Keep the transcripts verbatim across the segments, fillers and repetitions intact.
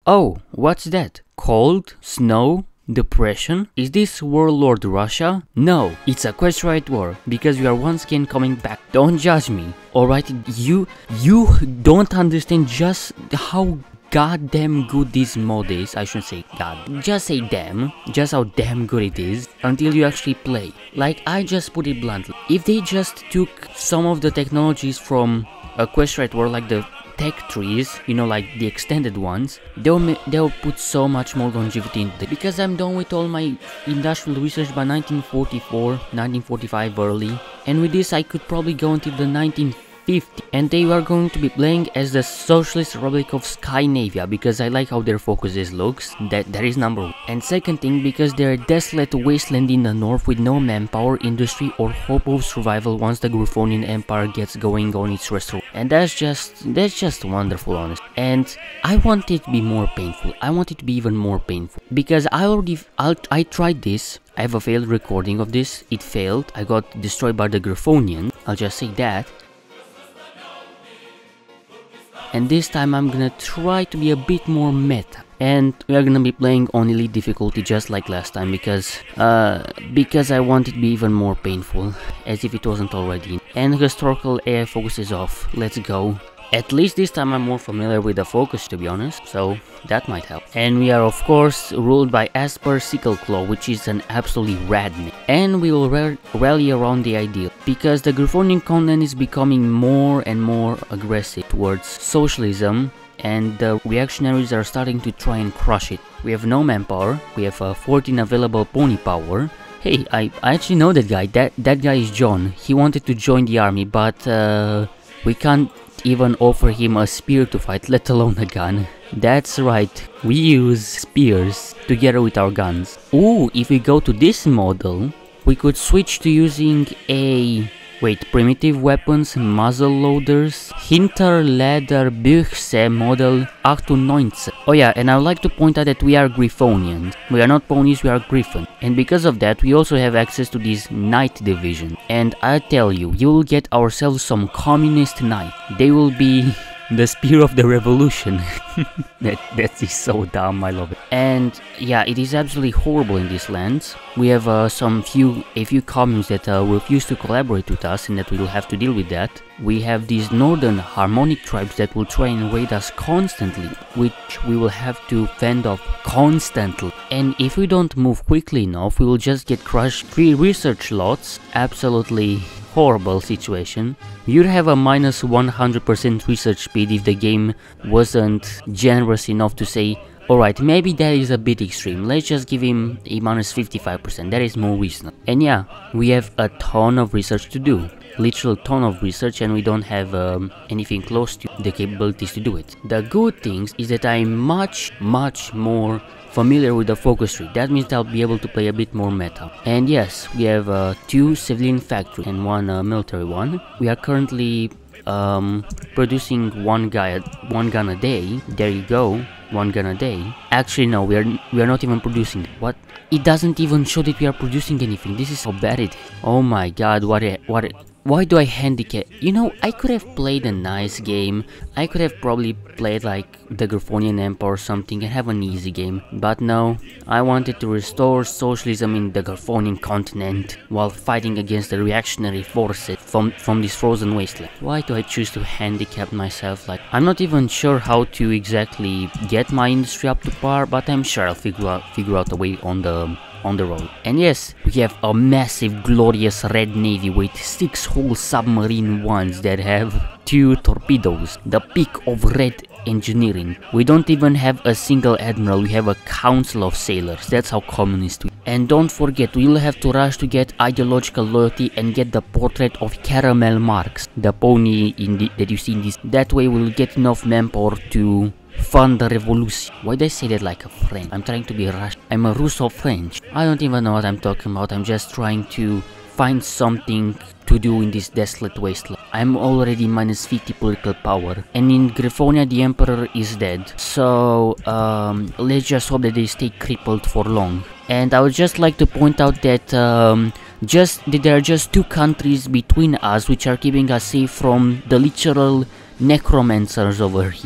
Oh, what's that? Cold? Snow? Depression? Is this Warlord Russia? No, it's a Equestria war, because we are once again coming back. Don't judge me, alright? You, you don't understand just how goddamn good this mod is. I shouldn't say god, just say damn, just how damn good it is, until you actually play. Like, I just put it bluntly, if they just took some of the technologies from Equestria war, like the tech trees, you know, like the extended ones, they'll, they'll put so much more longevity into it. Because I'm done with all my industrial research by nineteen forty-four, nineteen forty-five early, and with this I could probably go until the nineteen fifty, and they are going to be playing as the Socialist Republic of Scandinavia, because I like how their focus is looks, that, that is number one. And second thing, because they're a desolate wasteland in the north with no manpower, industry or hope of survival once the Griffonian Empire gets going on its restoration. And that's just, that's just wonderful, honestly. And I want it to be more painful, I want it to be even more painful, because I already, I'll, I tried this. I have a failed recording of this, it failed, I got destroyed by the Griffonian, I'll just say that. And this time I'm gonna try to be a bit more meta. And we are gonna be playing on elite difficulty just like last time, because uh, because I want it to be even more painful, as if it wasn't already. And historical A I focus is off, let's go. At least this time I'm more familiar with the focus, to be honest, so that might help. And we are of course ruled by Asper Sicleclaw, which is an absolutely rad name. And we will ra rally around the ideal, because the Griffonian continent is becoming more and more aggressive towards socialism, and the reactionaries are starting to try and crush it. We have no manpower, we have uh, fourteen available pony power. Hey, I, I actually know that guy, that, that guy is John. He wanted to join the army, but uh, we can't even offer him a spear to fight, let alone a gun. That's right, we use spears together with our guns. Ooh, if we go to this model, we could switch to using a... Wait, primitive weapons, muzzle loaders, Hinterleder Büchse model achtundneunzig. Oh yeah, and I would like to point out that we are Griffonians. We are not ponies, we are Griffon. And because of that, we also have access to this knight division. And I tell you, you will get ourselves some communist knight. They will be the spear of the revolution. that that is so dumb, I love it. And yeah, it is absolutely horrible in these lands. We have uh, some few a few communes that uh, refuse to collaborate with us, and that we will have to deal with that. We have these northern harmonic tribes that will try and raid us constantly, which we will have to fend off constantly. And if we don't move quickly enough, we will just get crushed. Three research lots, absolutely horrible situation. You'd have a minus one hundred percent research speed if the game wasn't generous enough to say, alright, maybe that is a bit extreme, let's just give him a minus fifty-five percent, that is more reasonable. And yeah, we have a ton of research to do, literal ton of research, and we don't have um, anything close to the capabilities to do it. The good things is that I'm much, much more familiar with the focus tree. That means I'll be able to play a bit more meta. And yes, we have uh, two civilian factories and one uh, military one. We are currently um, producing one guy, one gun a day. There you go, one gun a day. Actually, no, we are we are not even producing. What? It doesn't even show that we are producing anything. This is how bad it is. Oh my god, what a what a... Why do I handicap? You know, I could have played a nice game. I could have probably played like the Griffonian Empire or something and have an easy game. But no, I wanted to restore socialism in the Griffonian continent while fighting against the reactionary forces from, from this frozen wasteland. Why do I choose to handicap myself? Like, I'm not even sure how to exactly get my industry up to par, but I'm sure I'll figure out, figure out a way on the... on the road. And yes, we have a massive glorious red navy with six whole submarine ones that have two torpedoes, the peak of red engineering. We don't even have a single admiral, we have a council of sailors. That's how communist we are. And don't forget, we will have to rush to get ideological loyalty and get the portrait of Caramel Marx, the pony in the, that you see in this. That way we'll get enough manpower to fund the revolution. Why did I say that like a French? I'm trying to be Russian. I'm a Russo-French. I don't even know what I'm talking about. I'm just trying to find something to do in this desolate wasteland. I'm already minus fifty political power, and in Griffonia the emperor is dead. So um, let's just hope that they stay crippled for long. And I would just like to point out that um, just that there are just two countries between us which are keeping us safe from the literal necromancers over here.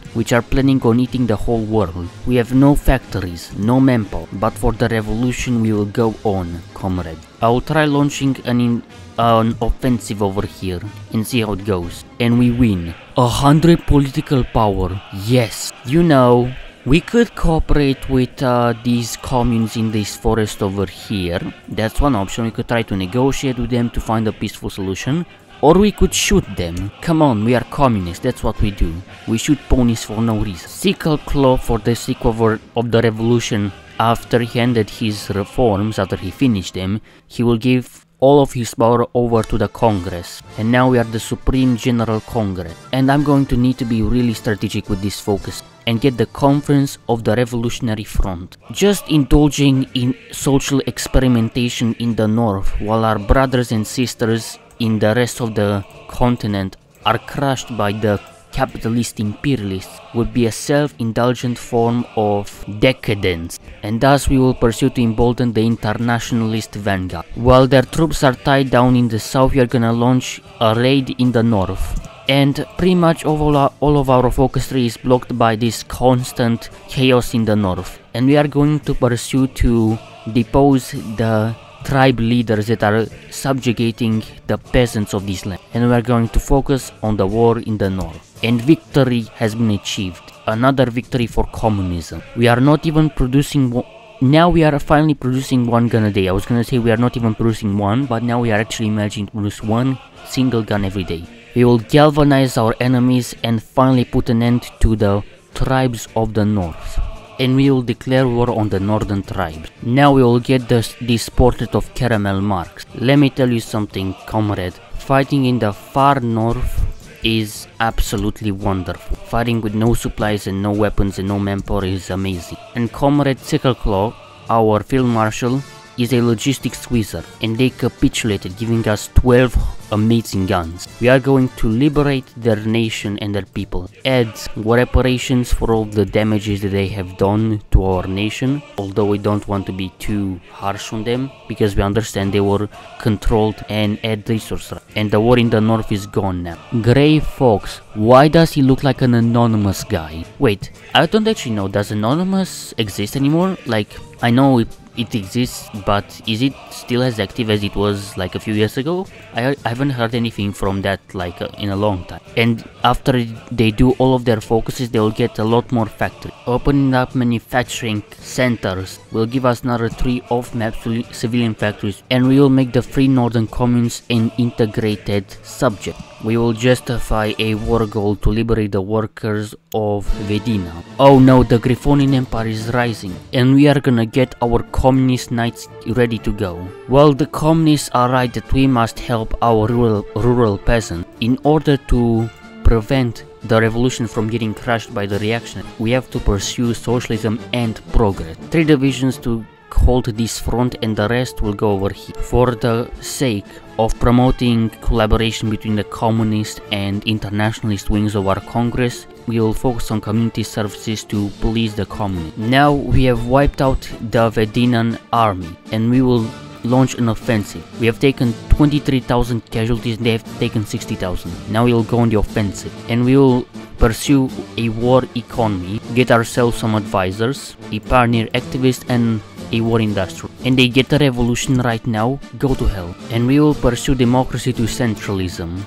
which are planning on eating the whole world. We have no factories, no manpower, but for the revolution we will go on, comrade. I will try launching an, in, an offensive over here and see how it goes. And we win. A hundred political power, yes. You know, we could cooperate with uh, these communes in this forest over here. That's one option. We could try to negotiate with them to find a peaceful solution. Or we could shoot them. Come on, we are communists, that's what we do. We shoot ponies for no reason. Sicleclaw, for the sake of, of the revolution, after he ended his reforms, after he finished them, he will give all of his power over to the Congress. And now we are the Supreme General Congress. And I'm going to need to be really strategic with this focus and get the Conference of the Revolutionary Front. Just indulging in social experimentation in the north, while our brothers and sisters in the rest of the continent are crushed by the capitalist imperialists, would be a self-indulgent form of decadence, and thus we will pursue to embolden the internationalist vanguard. While their troops are tied down in the south, we are gonna launch a raid in the north. And pretty much all, our, all of our focus tree is blocked by this constant chaos in the north. And we are going to pursue to depose the tribe leaders that are subjugating the peasants of this land. And we are going to focus on the war in the north. And victory has been achieved. Another victory for communism. We are not even producing... Now we are finally producing one gun a day. I was gonna say we are not even producing one, but now we are actually managing to produce one single gun every day. We will galvanize our enemies and finally put an end to the tribes of the north. And we will declare war on the northern tribes. Now we will get this, this portrait of Caramel Marx. Let me tell you something, comrade. Fighting in the far north is absolutely wonderful. Fighting with no supplies and no weapons and no manpower is amazing. And comrade Sicleclaw, our field marshal, is a logistics wizard, and they capitulated, giving us twelve amazing guns. We are going to liberate their nation and their people, add reparations for all the damages that they have done to our nation, although we don't want to be too harsh on them, because we understand they were controlled, and add resources. And the war in the north is gone now. Grey Fox, why does he look like an anonymous guy? Wait, I don't actually know, does anonymous exist anymore? Like, I know it It exists, but is it still as active as it was like a few years ago? I, I haven't heard anything from that like uh, in a long time. And after they do all of their focuses, they'll get a lot more factories. Opening up manufacturing centers will give us another three off-map civilian factories, and we will make the free northern communes an integrated subject. We will justify a war goal to liberate the workers of Vedina. Oh no, the Griffonian Empire is rising, and we are gonna get our communist knights ready to go. Well, the communists are right that we must help our rural, rural peasants. In order to prevent the revolution from getting crushed by the reaction, we have to pursue socialism and progress. Three divisions to hold this front, and the rest will go over here. For the sake of promoting collaboration between the communist and internationalist wings of our Congress, we will focus on community services to police the communists. Now we have wiped out the Vedinan army, and we will launch an offensive. We have taken twenty-three thousand casualties, they have taken sixty thousand. Now we will go on the offensive, and we will pursue a war economy, get ourselves some advisors, a pioneer activist, and a war industry. And they get a revolution right now, go to hell. And we will pursue democracy to centralism.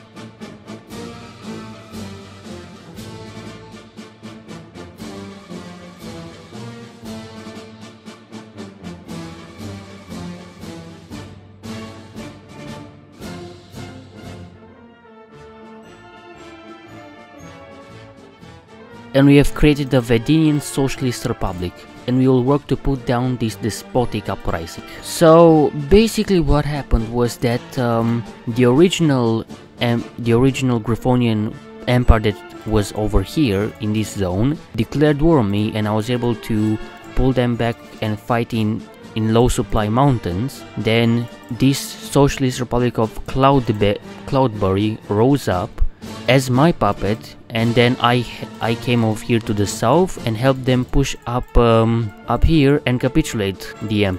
And we have created the Vedinian Socialist Republic, and we will work to put down this despotic uprising. So basically what happened was that um, the original um, the original Griffonian empire that was over here in this zone declared war on me, and I was able to pull them back and fight in in low supply mountains. Then this Socialist Republic of Cloudbe Cloudberry rose up as my puppet, and then I I came over here to the south and helped them push up um, up here and capitulate the empire.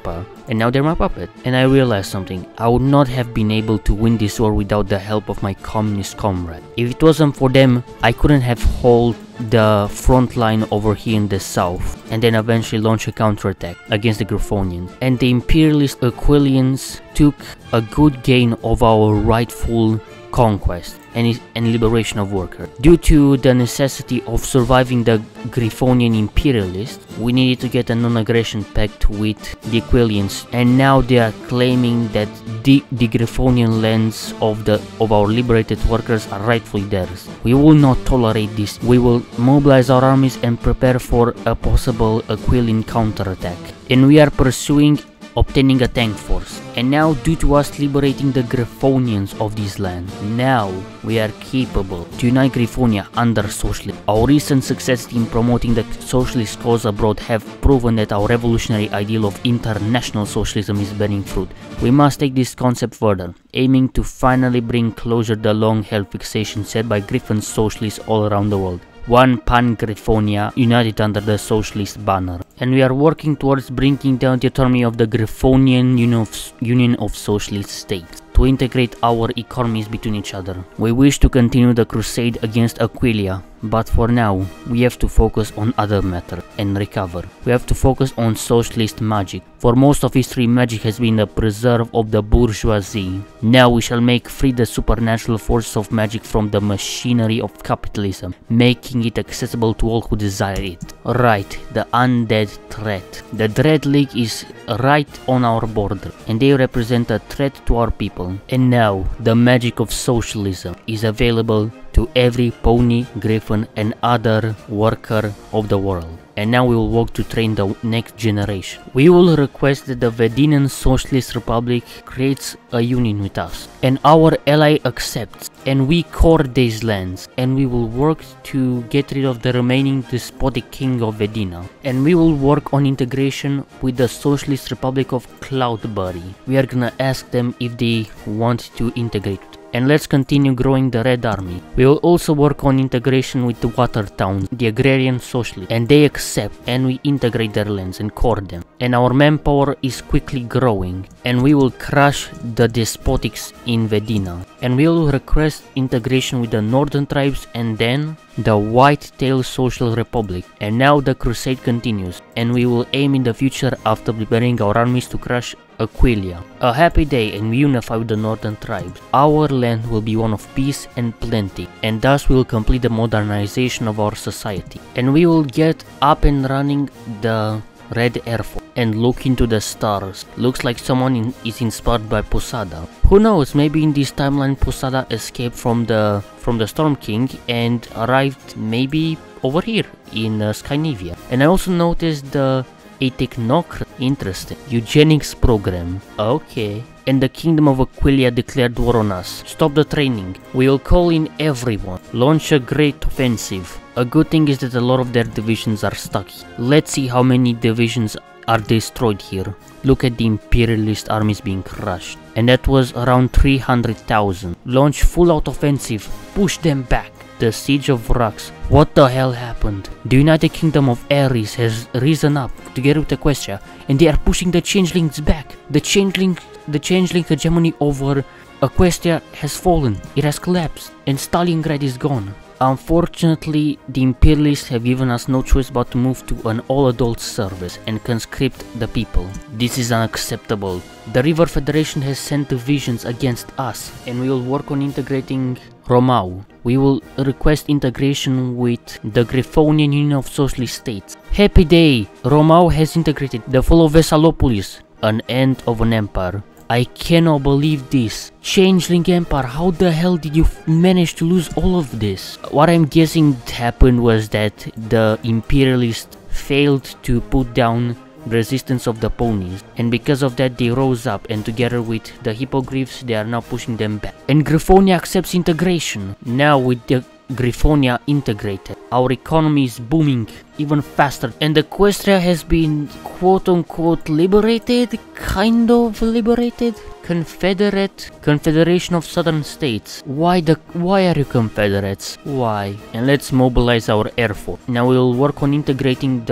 and now they're my puppet. And I realized something. I would not have been able to win this war without the help of my communist comrade. If it wasn't for them, I couldn't have held the front line over here in the south, and then eventually launch a counterattack against the Griffonians. And the imperialist Aquilians took a good gain of our rightful conquest and, and liberation of workers. Due to the necessity of surviving the Griffonian imperialists, we needed to get a non-aggression pact with the Aquilians, and now they are claiming that the, the Griffonian lands of the of our liberated workers are rightfully theirs. We will not tolerate this. We will mobilize our armies and prepare for a possible Aquilian counterattack. And we are pursuing obtaining a tank force. And now, due to us liberating the Griffonians of this land, now we are capable to unite Griffonia under socialism. Our recent success in promoting the socialist cause abroad have proven that our revolutionary ideal of international socialism is bearing fruit. We must take this concept further, aiming to finally bring closure the long-held fixation set by Griffon socialists all around the world. One Pan-Griffonia united under the socialist banner. And we are working towards bringing down the autonomy of the Griffonian Union of, Union of Socialist States to integrate our economies between each other. We wish to continue the crusade against Aquilia, but for now, we have to focus on other matter and recover. We have to focus on socialist magic. For most of history, magic has been the preserve of the bourgeoisie. Now we shall make free the supernatural forces of magic from the machinery of capitalism, making it accessible to all who desire it. Right, the undead threat. The Dread League is right on our border, and they represent a threat to our people. And now, the magic of socialism is available to every pony, griffin and other worker of the world. And now we will work to train the next generation. We will request that the Vedinian Socialist Republic creates a union with us, and our ally accepts, and we court these lands, and we will work to get rid of the remaining despotic king of Vedina, and we will work on integration with the Socialist Republic of Cloudberry. We are gonna ask them if they want to integrate. And let's continue growing the Red Army. We will also work on integration with the Watertown, the agrarian socialists, and they accept, and we integrate their lands and court them. And our manpower is quickly growing, and we will crush the despotics in Vedina. And we will request integration with the northern tribes and then the White-Tail Social Republic. And now the crusade continues, and we will aim in the future after preparing our armies to crush Aquilia. A happy day, and we unify with the northern tribes. Our land will be one of peace and plenty, and thus we will complete the modernization of our society. And we will get up and running the Red Air Force and look into the stars. Looks like someone in, is inspired by Posada. Who knows, maybe in this timeline Posada escaped from the from the Storm King and arrived maybe over here in uh, Skynavia. And I also noticed the a technocrat. Interesting. Eugenics program. Okay. And the kingdom of Aquilia declared war on us. Stop the training. We will call in everyone. Launch a great offensive. A good thing is that a lot of their divisions are stuck. Let's see how many divisions are destroyed here. Look at the imperialist armies being crushed. And that was around three hundred thousand. Launch full out offensive. Push them back. The Siege of Rux. What the hell happened? The United Kingdom of Ares has risen up together with Equestria, and they are pushing the changelings back. The changeling, the changeling hegemony over Equestria has fallen. It has collapsed, and Stalingrad is gone. Unfortunately, the imperialists have given us no choice but to move to an all-adult service and conscript the people. This is unacceptable. The River Federation has sent divisions against us, and we will work on integrating Romau. We will request integration with the Griffonian Union of Socialist States. Happy day! Romau has integrated the fall of Vesalopolis, an end of an empire. I cannot believe this. Changeling Empire, how the hell did you manage to lose all of this? What I'm guessing happened was that the imperialists failed to put down the resistance of the ponies, and because of that they rose up, and together with the hippogriffs they are now pushing them back. And Griffonia accepts integration. Now with the Griffonia integrated, our economy is booming even faster, and Equestria has been quote-unquote liberated, kind of liberated. Confederate, Confederation of Southern States. Why the, why are you Confederates? Why? And let's mobilize our air force. Now we will work on integrating the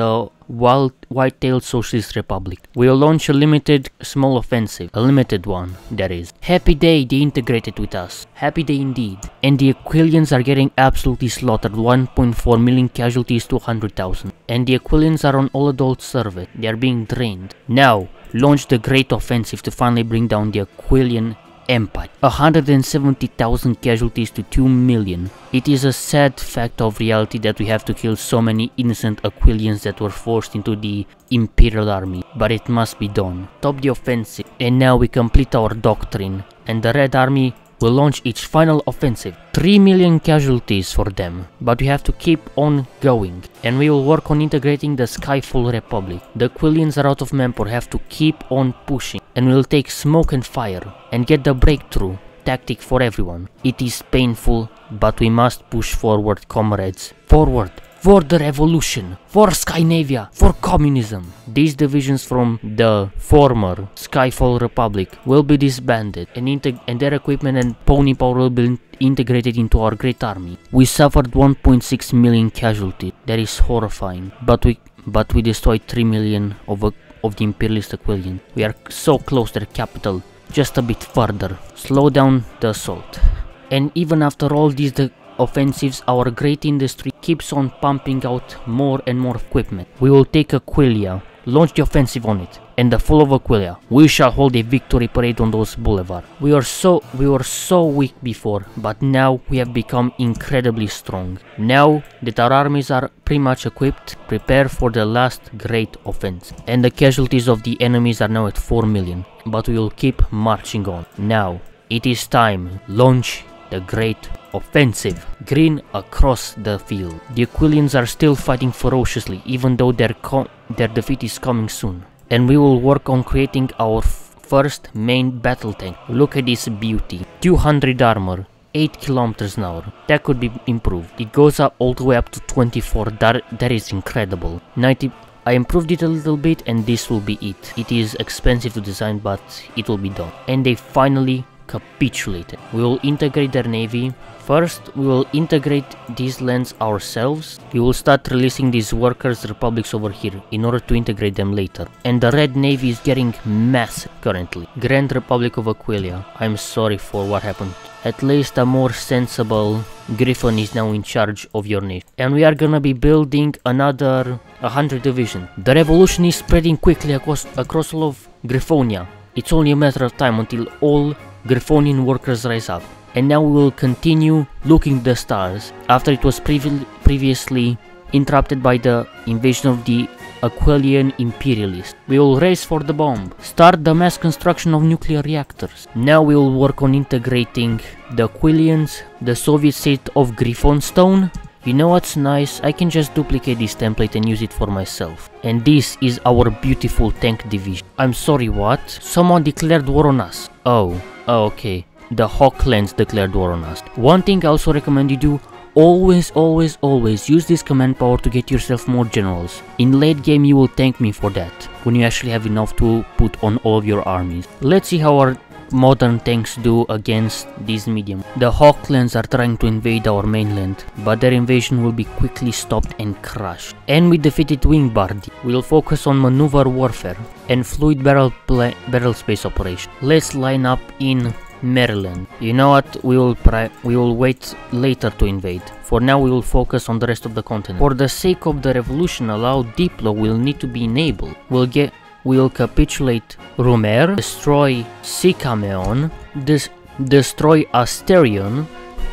wild white-tailed socialist republic. We'll launch a limited small offensive, a limited one, that is. Happy day they integrated with us. Happy day indeed. And the Aquilians are getting absolutely slaughtered, one point four million casualties to one hundred thousand. And the Aquilians are on all adult service, they are being drained. Now, launch the Great Offensive to finally bring down the Aquilian Empire. one hundred seventy thousand casualties to two million. It is a sad fact of reality that we have to kill so many innocent Aquilians that were forced into the Imperial Army, but it must be done. Stop the offensive, and now we complete our doctrine, and the Red Army will launch its final offensive. three million casualties for them, but we have to keep on going, and we will work on integrating the Skyfall Republic. The Aquilians are out of manpower, have to keep on pushing, and we will take smoke and fire, and get the breakthrough tactic for everyone. It is painful, but we must push forward, comrades. Forward! For the revolution, for Skynavia, for communism. These divisions from the former Skyfall Republic will be disbanded, and, and their equipment and pony power will be integrated into our great army. We suffered one point six million casualties. That is horrifying, but we but we destroyed three million of, a, of the imperialist Aquilian. We are so close to their capital, just a bit further. Slow down the assault. And even after all these the offensives, our great industry keeps on pumping out more and more equipment. We will take Aquilia, launch the offensive on it, and the fall of Aquilia. We shall hold a victory parade on those boulevards. We are so we were so weak before, but now we have become incredibly strong. Now that our armies are pretty much equipped, prepare for the last great offense. And the casualties of the enemies are now at four million, but we will keep marching on. Now it is time. Launch the Great Offensive. Green across the field. The Aquilians are still fighting ferociously, even though their, their defeat is coming soon. And we will work on creating our first main battle tank. Look at this beauty. two hundred armor, eight kilometers an hour. That could be improved. It goes up all the way up to twenty-four. That, that is incredible. ninety. I improved it a little bit, and this will be it. It is expensive to design, but it will be done. And they finally capitulated. We will integrate their navy. First, we will integrate these lands ourselves. We will start releasing these workers' republics over here in order to integrate them later. And the Red Navy is getting massive currently. Grand Republic of Aquilia. I'm sorry for what happened. At least a more sensible Griffon is now in charge of your navy. And we are gonna be building another one hundred division. The revolution is spreading quickly across, across all of Griffonia. It's only a matter of time until all Griffonian workers rise up. And now we will continue looking at the stars, after it was previ previously interrupted by the invasion of the Aquilian imperialists. We will race for the bomb, start the mass construction of nuclear reactors. Now we will work on integrating the Aquilians, the Soviet state of Griffonstone. You know what's nice? I can just duplicate this template and use it for myself. And this is our beautiful tank division. I'm sorry, what? Someone declared war on us. Oh, oh okay. The Hawklands declared war on us. One thing I also recommend you do, always, always, always use this command power to get yourself more generals. In late game you will thank me for that, when you actually have enough to put on all of your armies. Let's see how our modern tanks do against these medium. The Hawklands are trying to invade our mainland, but their invasion will be quickly stopped and crushed. And we defeated Wingbardi. We'll focus on maneuver warfare and fluid barrel, barrel space operation. Let's line up in Maryland. You know what? We will pri we will wait later to invade. For now we will focus on the rest of the continent. For the sake of the revolution, allow Diplo will need to be enabled. We'll get we'll capitulate Rumer, destroy Sycameon, des destroy Asterion,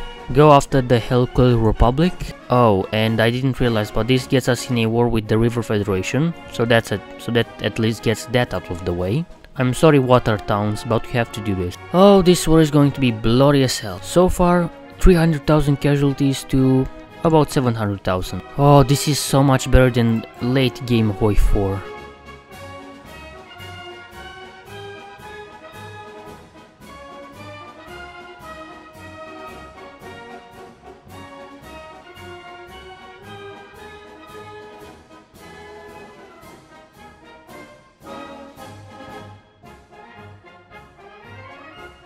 go after the Helkel Republic. Oh, and I didn't realize, but this gets us in a war with the River Federation, so that's it. So that at least gets that out of the way. I'm sorry, water towns, but we have to do this. Oh, this war is going to be bloody as hell. So far, three hundred thousand casualties to about seven hundred thousand. Oh, this is so much better than late game H O I four.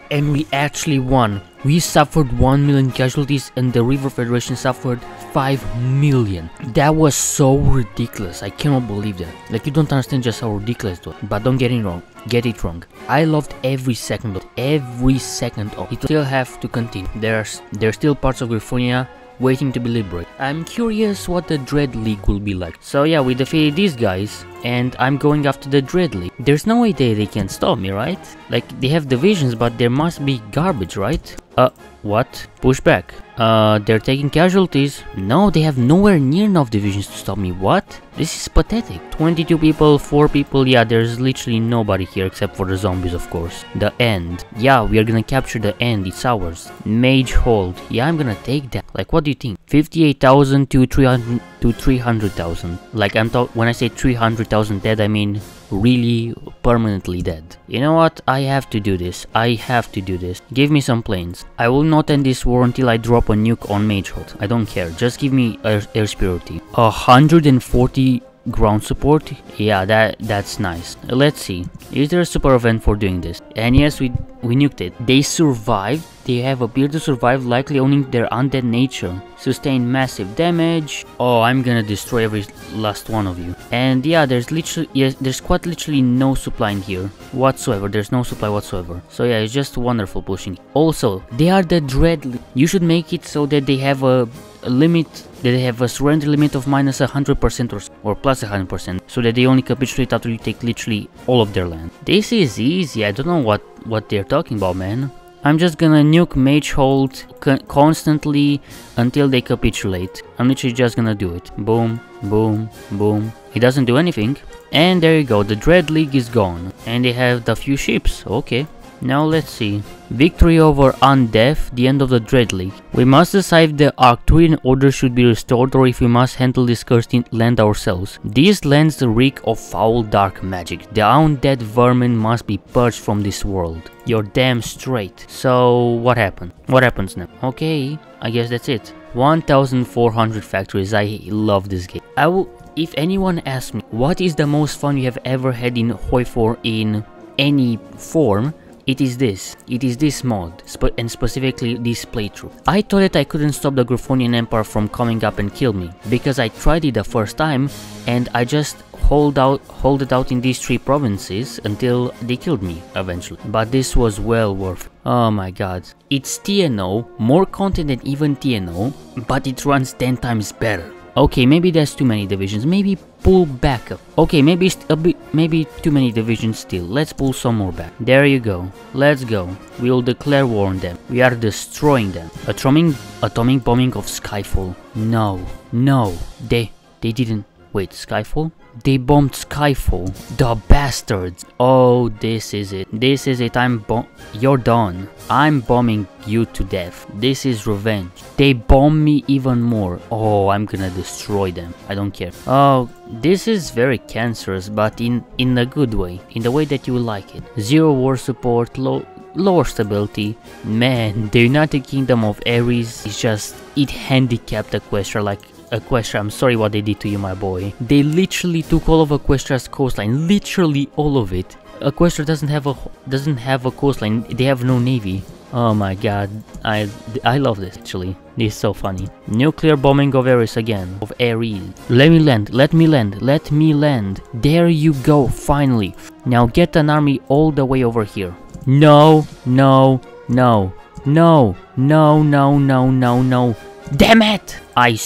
And we actually won. We suffered one million casualties and the River Federation suffered five million. That was so ridiculous. I cannot believe that. Like, you don't understand just how ridiculous it was. But don't get it wrong. Get it wrong. I loved every second of it. Every second of it. Still have to continue. There's there's still parts of Griffonia waiting to be liberated. I'm curious what the Dread League will be like. So yeah, we defeated these guys and I'm going after the Dread League. There's no way they, they can stop me, right? Like, they have divisions, but there must be garbage, right? Uh, what? Push back. Uh, they're taking casualties. No, they have nowhere near enough divisions to stop me. What? This is pathetic. twenty-two people, four people. Yeah, there's literally nobody here except for the zombies, of course. The end. Yeah, we are gonna capture the end. It's ours. Mage Hold. Yeah, I'm gonna take that. Like, what do you think? fifty-eight thousand to three hundred to three hundred thousand. Like, I'm talking, when I say three hundred thousand dead, I mean really permanently dead. You know what? I have to do this. I have to do this. Give me some planes. I will not end this war until I drop a nuke on Mage Hold. I don't care. Just give me air, air superiority. one hundred forty ground support. Yeah, that that's nice. Let's see. Is there a super event for doing this? And yes, we we nuked it. They survived. They have appeared to survive, likely owning their undead nature. Sustained massive damage. Oh, I'm gonna destroy every last one of you. And yeah, there's literally, yes, there's quite literally no supply in here whatsoever. There's no supply whatsoever. So yeah, it's just wonderful pushing. Also, they are the Dread League. You should make it so that they have a, a limit, that they have a surrender limit of minus one hundred percent or, or plus one hundred percent. So that they only capitulate after you take literally all of their land. This is easy. I don't know what, what they're talking about, man. I'm just gonna nuke Mage Hold con constantly until they capitulate. I'm literally just gonna do it. Boom, boom, boom. It doesn't do anything. And there you go, the Dread League is gone. And they have the few ships, okay. Now let's see. Victory over Undeath, the end of the Dread League. We must decide if the Arcturian order should be restored or if we must handle this cursed land ourselves. These lands reek of foul dark magic. The undead vermin must be purged from this world. You're damn straight. So what happened? What happens now? Okay, I guess that's it. one thousand four hundred factories. I love this game. I will, if anyone asks me what is the most fun you have ever had in H O I four in any form, it is this. It is this mod, spe and specifically this playthrough. I thought that I couldn't stop the Griffonian Empire from coming up and kill me, because I tried it the first time and I just hold out, hold it out in these three provinces until they killed me eventually. But this was well worth it. Oh my god. It's T N O, more content than even T N O, but it runs ten times better. Okay, maybe there's too many divisions. Maybe pull back up. Okay, maybe a bit, maybe too many divisions still. Let's pull some more back. There you go. Let's go. We will declare war on them. We are destroying them. Atomic, atomic bombing of Skyfall. No, no, they, they didn't. Wait, Skyfall? They bombed Skyfall. The bastards. Oh, this is it. This is it. I'm bom- You're done. I'm bombing you to death. This is revenge. They bomb me even more. Oh, I'm gonna destroy them. I don't care. Oh, this is very cancerous, but in, in a good way. In the way that you like it. Zero war support, low... lower stability. Man, the United Kingdom of Ares is just... It handicapped Equestria like... Equestria, I'm sorry what they did to you, my boy. They literally took all of Equestria's coastline, literally all of it. Equestria doesn't have a doesn't have a coastline. They have no navy. Oh my god, I I love this actually. This is so funny. Nuclear bombing of Ares again, of Ares. Let me land. Let me land. Let me land. There you go. Finally. Now get an army all the way over here. No, no, no, no, no, no, no, no, no. Damn it! I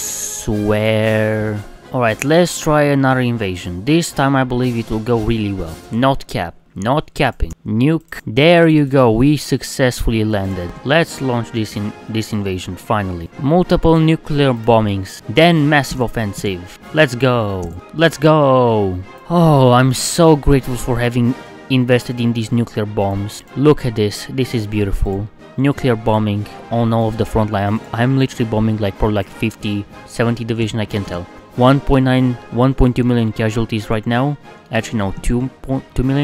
swear. Alright, let's try another invasion. This time I believe it will go really well. Not cap. Not capping. Nuke. There you go. We successfully landed. Let's launch this in this invasion finally. Multiple nuclear bombings. Then massive offensive. Let's go. Let's go. Oh, I'm so grateful for having invested in these nuclear bombs. Look at this. This is beautiful. Nuclear bombing on all of the front line. I'm, I'm literally bombing like probably like fifty, seventy division, I can tell. one point nine, one point two million casualties right now. Actually no, two point two million.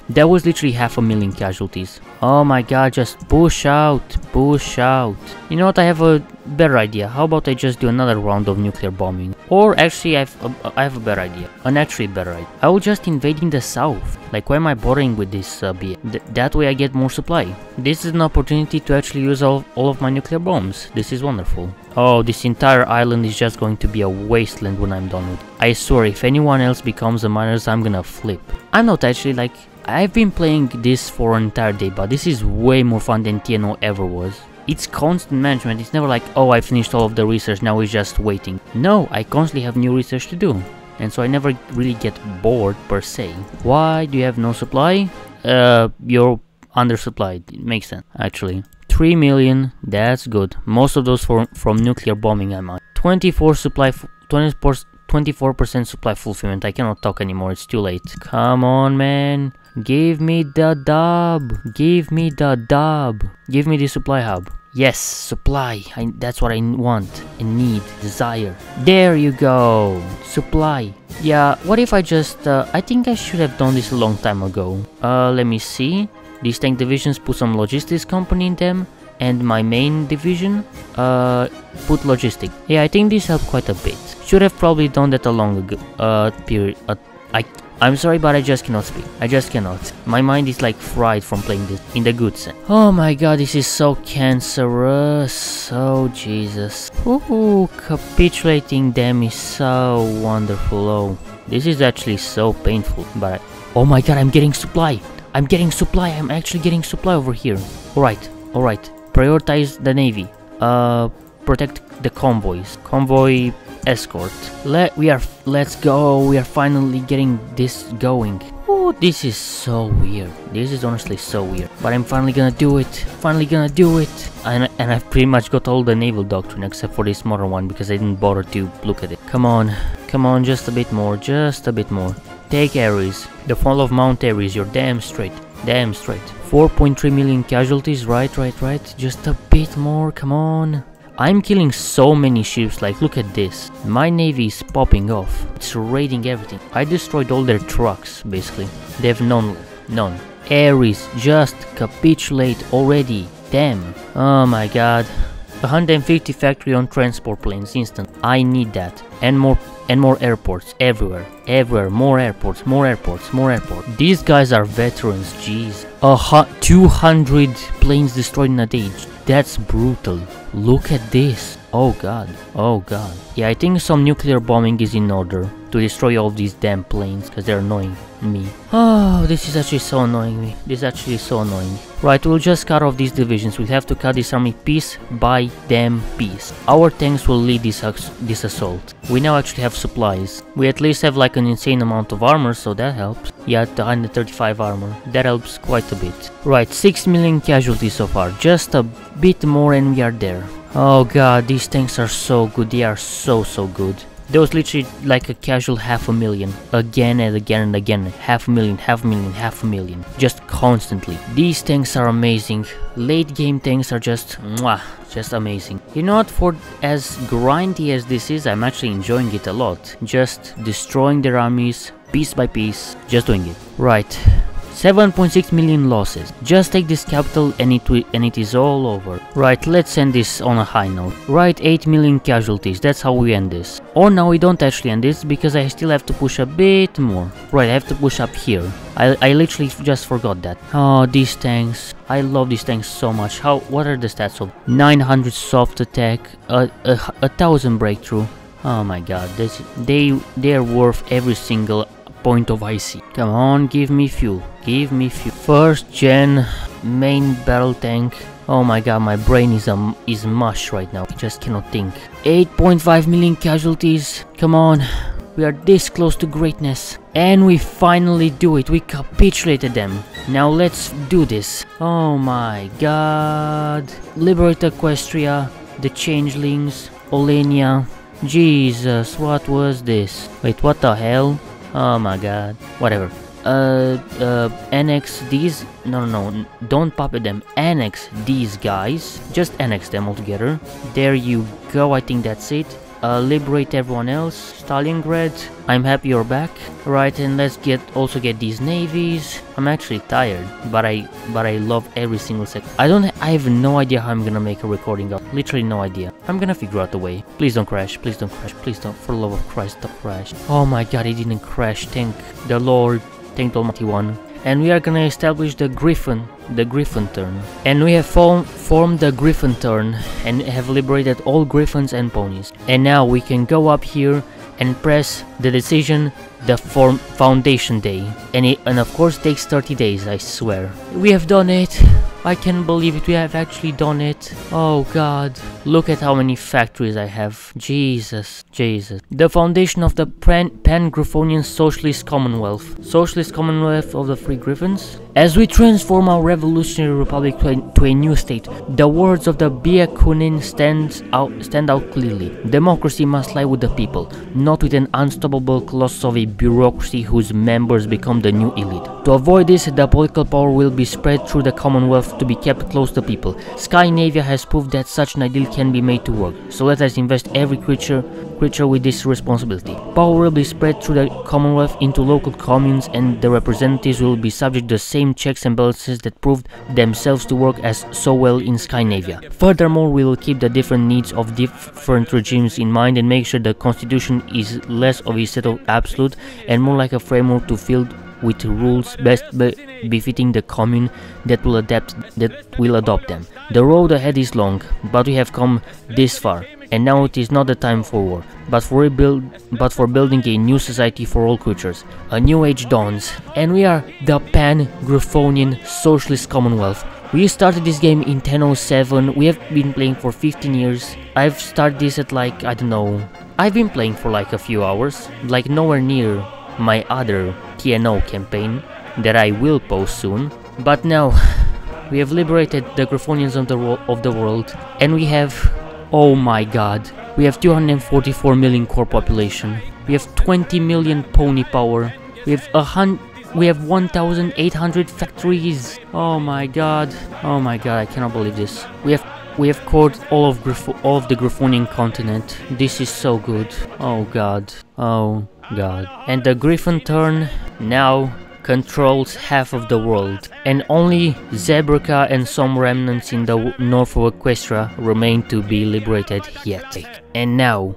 That was literally half a million casualties. Oh my god, just push out, push out. You know what, I have a better idea. How about I just do another round of nuclear bombing? Or actually, I have a, I have a better idea. An actually better idea. I will just invade in the south. Like, why am I bothering with this uh, B? Th that way I get more supply. This is an opportunity to actually use all, all of my nuclear bombs. This is wonderful. Oh, this entire island is just going to be a wasteland when I'm done with it. I swear, if anyone else becomes a miners, I'm gonna flip. I'm not actually like... I've been playing this for an entire day, but this is way more fun than T N O ever was. It's constant management. It's never like, oh, I finished all of the research, now it's just waiting. No, I constantly have new research to do. And so I never really get bored per se. Why do you have no supply? Uh, you're undersupplied. It makes sense, actually. three million, that's good. Most of those for, from nuclear bombing, I might. twenty-four supply, twenty-four percent supply fulfillment. I cannot talk anymore, it's too late. Come on, man. Give me the dub. Give me the dub. Give me the supply hub. Yes, supply. I, that's what I want and need, desire. There you go. Supply. Yeah, what if I just... Uh, I think I should have done this a long time ago. Uh, let me see. These tank divisions, put some logistics company in them. And my main division, uh, put logistic. Yeah, I think this helped quite a bit. Should have probably done that a long ago, uh, period. Uh, I... I'm sorry, but I just cannot speak. I just cannot. My mind is like fried from playing this in the good sense. Oh my god, this is so cancerous. Oh Jesus. Ooh, capitulating them is so wonderful. Oh, this is actually so painful. But I, oh my god, I'm getting supply. I'm getting supply. I'm actually getting supply over here. Alright, alright. Prioritize the navy. Uh, protect the convoys. Convoy escort. Let we are let's go. We are finally getting this going. Oh, this is so weird. This is honestly so weird. But I'm finally gonna do it. Finally gonna do it. And and I've pretty much got all the naval doctrine except for this modern one because I didn't bother to look at it. Come on, come on, just a bit more, just a bit more. Take Ares. The fall of Mount Ares. You're damn straight. Damn straight. four point three million casualties. Right, right, right. Just a bit more. Come on. I'm killing so many ships, like look at this. My navy is popping off. It's raiding everything. I destroyed all their trucks, basically. They have none, none. Ares, just capitulate already. Damn. Oh my god. one hundred fifty factory on transport planes, instant. I need that. And more and more airports, everywhere. Everywhere, more airports, more airports, more airports. These guys are veterans, jeez. Uh, two hundred planes destroyed in a day. That's brutal. Look at this. Oh god. Oh god. Yeah, I think some nuclear bombing is in order to destroy all of these damn planes because they're annoying me. Oh, this is actually so annoying me. This is actually so annoying. Right, we'll just cut off these divisions. We'll have to cut this army piece by damn piece. Our tanks will lead this, this assault. We now actually have supplies. We at least have like an insane amount of armor, so that helps. Yeah, one hundred thirty-five armor. That helps quite a bit. Right, six million casualties so far. Just a bit more and we are there. Oh god, these tanks are so good. They are so, so good. There was literally like a casual half a million. Again and again and again. Half a million, half a million, half a million. Just constantly. These tanks are amazing. Late game tanks are just mwah, just amazing. You know what, for as grindy as this is, I'm actually enjoying it a lot. Just destroying their armies piece by piece. Just doing it. Right. seven point six million losses. Just take this capital and it, and it is all over. Right, let's end this on a high note. Right, eight million casualties. That's how we end this. Or no, we don't actually end this because I still have to push a bit more. Right, I have to push up here. I, I literally just forgot that. Oh, these tanks. I love these tanks so much. How? What are the stats of? nine hundred soft attack, a, a, a thousand breakthrough. Oh my god, this, they, they are worth every single point of I C. Come on, give me fuel. Give me fuel. First gen main battle tank. Oh my god, my brain is um is mush right now. I just cannot think. eight point five million casualties. Come on. We are this close to greatness. And we finally do it. We capitulated them. Now let's do this. Oh my god. Liberate Equestria. The Changelings. Olenia. Jesus, what was this? Wait, what the hell? Oh my god. Whatever. Uh, uh, annex these. No, no, no. Don't puppet them. Annex these guys. Just annex them all together. There you go. I think that's it. uh, liberate everyone else. Stalingrad, I'm happy you're back. Right, and let's get also get these navies. I'm actually tired, but I but I love every single second. I don't I have no idea how I'm gonna make a recording of. Literally no idea. I'm gonna figure out a way. Please don't crash. Please don't crash. Please don't. For the love of Christ, don't crash. Oh my God, it didn't crash. Thank the Lord. Thank the Almighty One. And we are gonna establish the Griffin, the Griffin turn. And we have form, formed the Griffin turn and have liberated all Griffins and ponies. And now we can go up here and press the decision, the form foundation day. And it, and of course takes thirty days, I swear. We have done it. I can't believe it, we have actually done it. Oh God, look at how many factories I have. Jesus, Jesus. The foundation of the Pan-Griffonian Socialist Commonwealth. Socialist Commonwealth of the Free Griffins. As we transform our revolutionary republic to a, to a new state, the words of the Byakunin stand out, stand out clearly. Democracy must lie with the people, not with an unstoppable colossus of a bureaucracy whose members become the new elite. To avoid this, the political power will be spread through the Commonwealth to be kept close to people. Scandinavia has proved that such an ideal can be made to work, so let us invest every creature creature with this responsibility. Power will be spread through the Commonwealth into local communes, and the representatives will be subject to the same checks and balances that proved themselves to work as so well in Scandinavia. Furthermore, we will keep the different needs of different regimes in mind and make sure the constitution is less of a set of absolute and more like a framework to fill with rules best be befitting the commune that will adapt that will adopt them. The road ahead is long, but we have come this far, and now it is not the time for war, but for rebuild but for building a new society for all creatures. A new age dawns, and we are the Pan-Griffonian Socialist Commonwealth. We started this game in ten oh seven, we have been playing for fifteen years. I've started this at like, I don't know, I've been playing for like a few hours, like nowhere near my other T N O campaign that I will post soon. But now we have liberated the Griffonians of the, of the world, and we have, oh my God, we have two hundred forty-four million core population, we have twenty million pony power, we have a hundred we have one thousand eight hundred factories. Oh my God, oh my God, I cannot believe this. We have We have covered all of, Griff all of the Griffonian continent. This is so good. Oh God. Oh God. And the Griffin turn now controls half of the world. And only Zebrica and some remnants in the north of Equestria remain to be liberated yet. And now,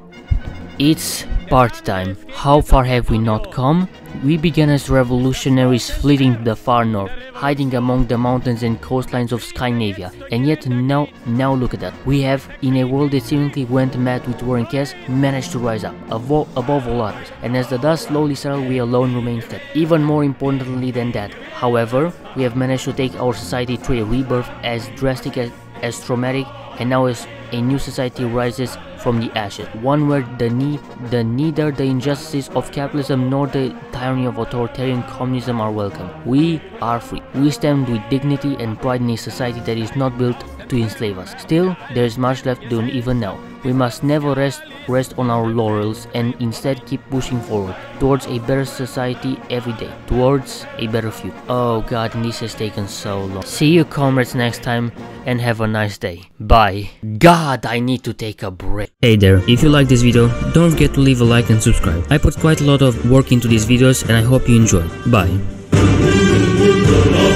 it's party time. How far have we not come? We began as revolutionaries fleeing the far north, hiding among the mountains and coastlines of Scandinavia, and yet now, now look at that. We have, in a world that seemingly went mad with war and chaos, managed to rise up, above, above all others, and as the dust slowly settled, we alone remain steady. Even more importantly than that, however, we have managed to take our society through a rebirth as drastic as, as traumatic, and now as a new society rises from the ashes, one where the need, the neither the injustices of capitalism nor the tyranny of authoritarian communism are welcome. We are free. We stand with dignity and pride in a society that is not built to enslave us. Still, there is much left to do even now. We must never rest rest on our laurels and instead keep pushing forward towards a better society every day, towards a better future. Oh God, and this has taken so long. See you comrades next time, and have a nice day. Bye. God, I need to take a break. Hey there, if you like this video, don't forget to leave a like and subscribe. I put quite a lot of work into these videos and I hope you enjoy. Bye.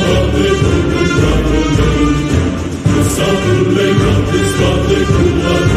Sicleclaw,